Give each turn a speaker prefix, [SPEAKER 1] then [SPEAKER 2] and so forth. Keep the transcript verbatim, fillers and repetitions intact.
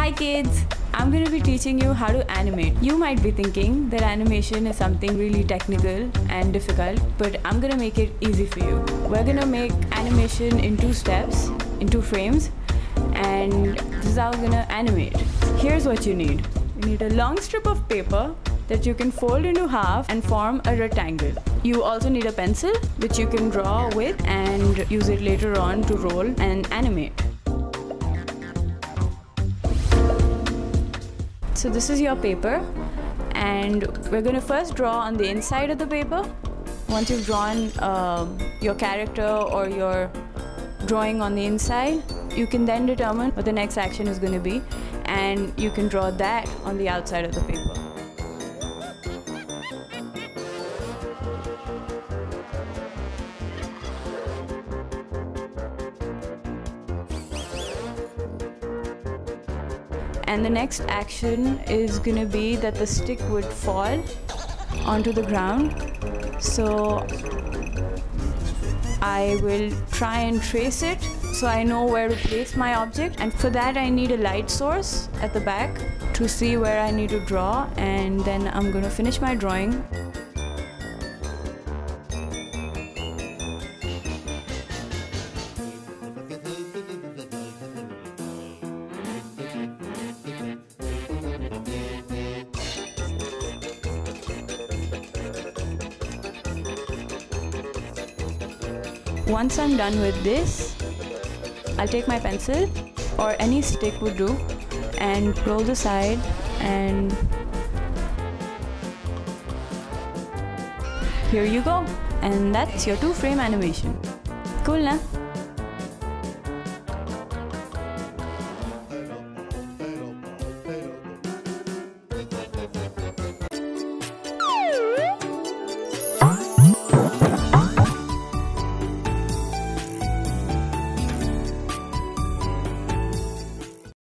[SPEAKER 1] Hi kids! I'm going to be teaching you how to animate. You might be thinking that animation is something really technical and difficult, but I'm going to make it easy for you. We're going to make animation in two steps, in two frames, and this is how we're going to animate. Here's what you need. You need a long strip of paper that you can fold into half and form a rectangle. You also need a pencil which you can draw with and use it later on to roll and animate. So this is your paper, and we're going to first draw on the inside of the paper. Once you've drawn uh, your character or your drawing on the inside, you can then determine what the next action is going to be, and you can draw that on the outside of the paper. And the next action is going to be that the stick would fall onto the ground. So I will try and trace it so I know where to place my object, and for that I need a light source at the back to see where I need to draw, and then I'm going to finish my drawing. Once I'm done with this, I'll take my pencil, or any stick would do, and roll the side, and here you go. And that's your two-frame animation. Cool, na?